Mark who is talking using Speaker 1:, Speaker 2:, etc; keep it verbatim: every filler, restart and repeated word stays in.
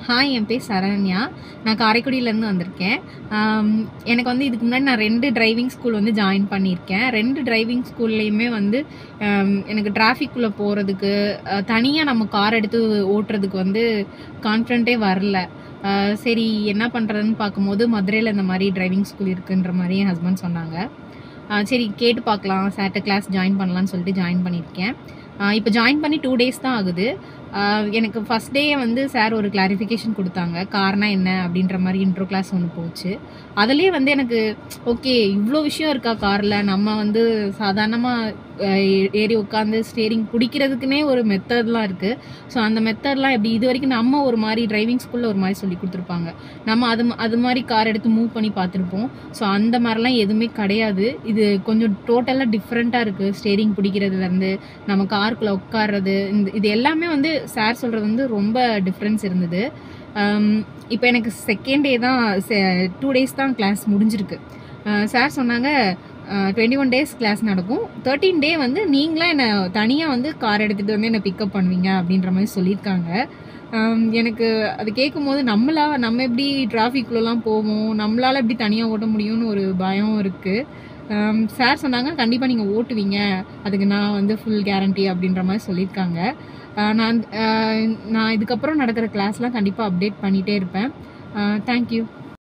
Speaker 1: Hi, என் பேர் சரண்யா. நான் காரைக்குடியிலேருந்து வந்திருக்கேன். ஆம், எனக்கு வந்து இதுக்கு முன்னாடி நான் ரெண்டு டிரைவிங் ஸ்கூல் வந்து ஜாயின் பண்ணியிருக்கேன். ரெண்டு டிரைவிங் ஸ்கூல்லையுமே வந்து அம், எனக்கு டிராஃபிக்குள்ளே போகிறதுக்கு, தனியாக நம்ம கார் எடுத்து ஓட்டுறதுக்கு வந்து கான்ஃபிடென்ட்டே வரல. அ, சரி என்ன பண்ணுறதுன்னு பார்க்கும்போது மதுரையில் இந்த மாதிரி டிரைவிங் ஸ்கூல் இருக்குன்ற மாதிரி என் ஹஸ்பண்ட் சொன்னாங்க. அ, சரி கேட்டு பார்க்கலாம், சார்ட்ட கிளாஸ் ஜாயின் பண்ணலான்னு சொல்லிட்டு ஜாயின் பண்ணியிருக்கேன். இப்போ ஜாயின் பண்ணி டூ டேஸ் தான் ஆகுது. ஆஹ் எனக்கு ஃபஸ்ட் டே வந்து சார் ஒரு கிளாரிஃபிகேஷன் கொடுத்தாங்க, காரணம் என்ன அப்படின்ற மாதிரி இன்ட்ரோ கிளாஸ் ஒன்று போச்சு. அதுலேயே வந்து எனக்கு ஓகே, இவ்வளோ விஷயம் இருக்கா காரில், நம்ம வந்து சாதாரணமாக ஏறி உட்காந்து ஸ்டேரிங் பிடிக்கிறதுக்குனே ஒரு மெத்தட்லாம் இருக்குது. ஸோ அந்த மெத்தட்லாம் எப்படி இது வரைக்கும் நம்ம ஒரு மாதிரி டிரைவிங் ஸ்கூலில் ஒரு மாதிரி சொல்லி கொடுத்துருப்பாங்க, நம்ம அது அது மாதிரி கார் எடுத்து மூவ் பண்ணி பார்த்துருப்போம். ஸோ அந்த மாதிரிலாம் எதுவுமே கிடையாது. இது கொஞ்சம் டோட்டலாக டிஃப்ரெண்ட்டாக இருக்குது. ஸ்டேரிங் பிடிக்கிறதுலேருந்து நம்ம காருக்குள்ளே உட்கார்றது, இந்த இது எல்லாமே வந்து சார் சொல்கிறது வந்து ரொம்ப டிஃப்ரென்ஸ் இருந்தது. இப்போ எனக்கு செகண்ட் டே தான், டூ டேஸ் தான் கிளாஸ் முடிஞ்சிருக்கு. சார் சொன்னாங்க டுவெண்ட்டி ஒன் டேஸ் கிளாஸ் நடக்கும், தேர்ட்டீன் டே வந்து நீங்களாம் என்னை தனியாக வந்து கார் எடுத்துகிட்டு வந்து என்னை பிக்கப் பண்ணுவீங்க அப்படின்ற மாதிரி சொல்லியிருக்காங்க. எனக்கு அது கேட்கும் போது நம்மளா நம்ம எப்படி டிராஃபிக்குள்ளலாம் போவோம், நம்மளால் எப்படி தனியாக ஓட்ட முடியும்னு ஒரு பயம் இருக்குது. சார் சொன்னாங்க கண்டிப்பாக நீங்கள் ஓட்டுவீங்க, அதுக்கு நான் வந்து ஃபுல் கேரண்டி அப்படின்ற மாதிரி சொல்லியிருக்காங்க. நான் நான் இதுக்கப்புறம் நடக்கிற கிளாஸ்லாம் கண்டிப்பாக அப்டேட் பண்ணிகிட்டே இருப்பேன். தேங்க்யூ.